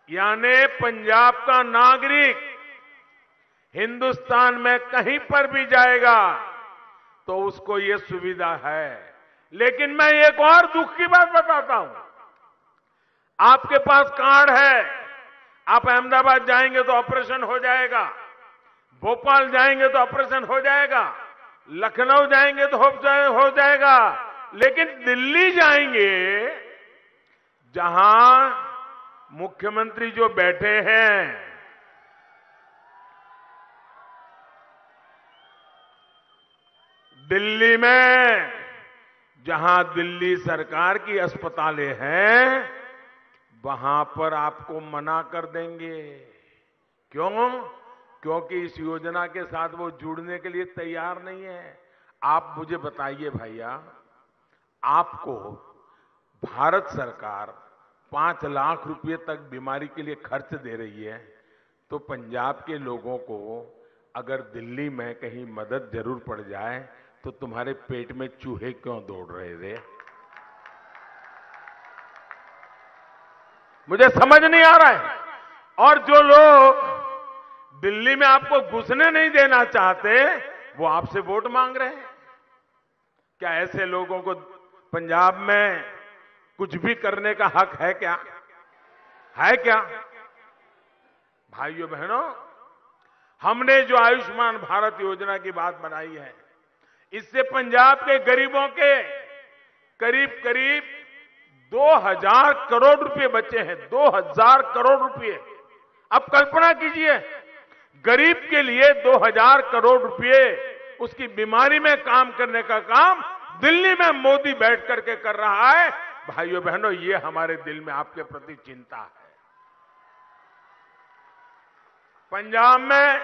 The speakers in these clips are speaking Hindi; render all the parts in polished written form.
यानी पंजाब का नागरिक हिंदुस्तान में कहीं पर भी जाएगा तो उसको ये सुविधा है। लेकिन मैं एक और दुख की बात बताता हूं। आपके पास कार्ड है, आप अहमदाबाद जाएंगे तो ऑपरेशन हो जाएगा, भोपाल जाएंगे तो ऑपरेशन हो जाएगा, लखनऊ जाएंगे तो हो जाएगा, लेकिन दिल्ली जाएंगे जहां मुख्यमंत्री जो बैठे हैं, दिल्ली में जहां दिल्ली सरकार की अस्पतालें हैं, वहां पर आपको मना कर देंगे। क्यों? क्योंकि इस योजना के साथ वो जुड़ने के लिए तैयार नहीं है। आप मुझे बताइए भैया, आपको भारत सरकार 5 लाख रुपए तक बीमारी के लिए खर्च दे रही है, तो पंजाब के लोगों को अगर दिल्ली में कहीं मदद जरूर पड़ जाए तो तुम्हारे पेट में चूहे क्यों दौड़ रहे थे? मुझे समझ नहीं आ रहा है। और जो लोग दिल्ली में आपको घुसने नहीं देना चाहते, वो आपसे वोट मांग रहे हैं। क्या ऐसे लोगों को पंजाब में कुछ भी करने का हक है क्या? है क्या? भाइयों बहनों, हमने जो आयुष्मान भारत योजना की बात बनाई है, इससे पंजाब के गरीबों के करीब करीब 2000 करोड़ रुपए बचे हैं। 2000 करोड़ रुपए। अब कल्पना कीजिए, गरीब के लिए 2000 करोड़ रुपए उसकी बीमारी में काम करने का काम दिल्ली में मोदी बैठ करके कर रहा है। भाइयों बहनों, ये हमारे दिल में आपके प्रति चिंता है। पंजाब में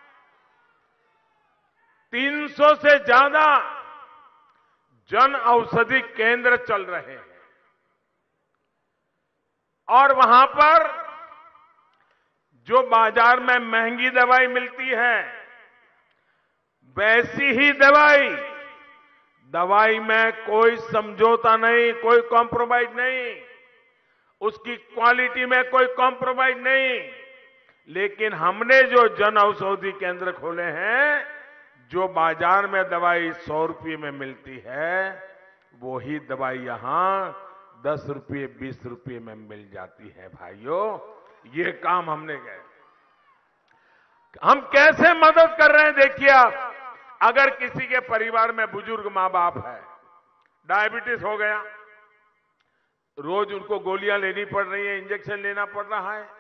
300 से ज्यादा जन औषधि केंद्र चल रहे हैं और वहां पर जो बाजार में महंगी दवाई मिलती है, वैसी ही दवाई में कोई समझौता नहीं, कोई कॉम्प्रोमाइज नहीं, उसकी क्वालिटी में कोई कॉम्प्रोमाइज नहीं। लेकिन हमने जो जन औषधि केंद्र खोले हैं, जो बाजार में दवाई 100 रुपये में मिलती है, वही दवाई यहां 10 रुपये 20 रुपये में मिल जाती है। भाइयों, ये काम हमने किया। हम कैसे मदद कर रहे हैं देखिए आप। अगर किसी के परिवार में बुजुर्ग मां बाप है, डायबिटीज हो गया, रोज उनको गोलियां लेनी पड़ रही है, इंजेक्शन लेना पड़ रहा है,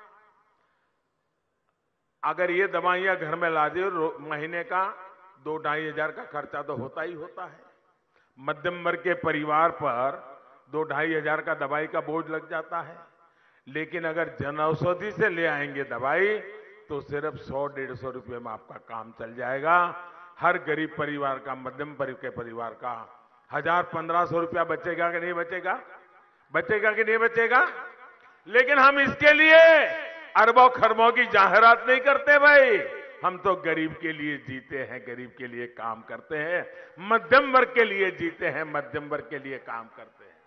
अगर ये दवाइयां घर में ला दे, महीने का 2-2.5 हजार का खर्चा तो होता ही होता है। मध्यम वर्ग के परिवार पर 2-2.5 हजार का दवाई का बोझ लग जाता है। लेकिन अगर जन औषधि से ले आएंगे दवाई, तो सिर्फ 100-150 रुपये में आपका काम चल जाएगा। हर गरीब परिवार का, मध्यम वर्ग के परिवार का 1000-1500 रुपया बचेगा कि नहीं बचेगा? बचेगा कि नहीं बचेगा? लेकिन हम इसके लिए अरबों खरबों की जाहिरात नहीं करते भाई। हम तो गरीब के लिए जीते हैं, गरीब के लिए काम करते हैं, मध्यम वर्ग के लिए जीते हैं, मध्यम वर्ग के लिए काम करते हैं।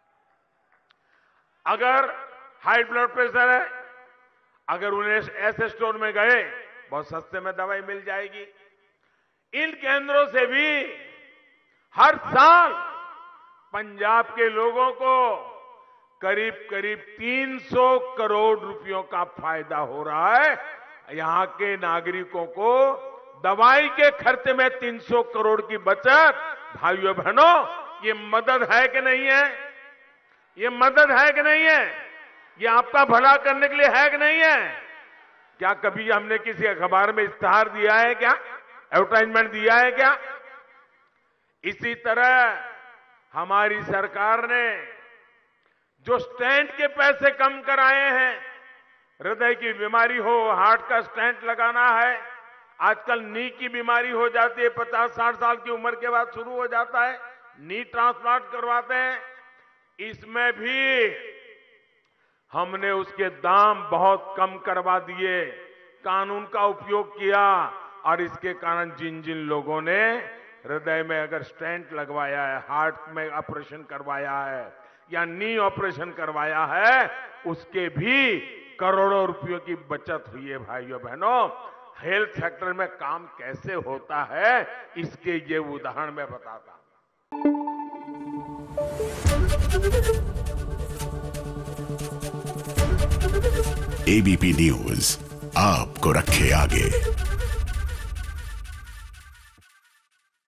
अगर हाई ब्लड प्रेशर है, अगर उन्हें ऐसे स्टोर में गए, बहुत सस्ते में दवाई मिल जाएगी। इन केंद्रों से भी हर साल पंजाब के लोगों को करीब करीब 300 करोड़ रुपयों का फायदा हो रहा है। यहां के नागरिकों को दवाई के खर्चे में 300 करोड़ की बचत। भाइयों बहनों, ये मदद है कि नहीं है? ये मदद है कि नहीं है? ये आपका भला करने के लिए है कि नहीं है? क्या कभी हमने किसी अखबार में इश्तिहार दिया है क्या? एडवर्टाइजमेंट दिया है क्या? इसी तरह हमारी सरकार ने जो स्टेंट के पैसे कम कराए हैं, हृदय की बीमारी हो, हार्ट का स्टेंट लगाना है, आजकल नी की बीमारी हो जाती है, 50-60 साल की उम्र के बाद शुरू हो जाता है, नी ट्रांसप्लांट करवाते हैं, इसमें भी हमने उसके दाम बहुत कम करवा दिए, कानून का उपयोग किया। और इसके कारण जिन जिन लोगों ने हृदय में अगर स्टेंट लगवाया है, हार्ट में ऑपरेशन करवाया है या नी ऑपरेशन करवाया है, उसके भी करोड़ों रुपयों की बचत हुई है। भाइयों बहनों, हेल्थ सेक्टर में काम कैसे होता है, इसके ये उदाहरण मैं बताता हूं। एबीपी न्यूज आपको रखे आगे।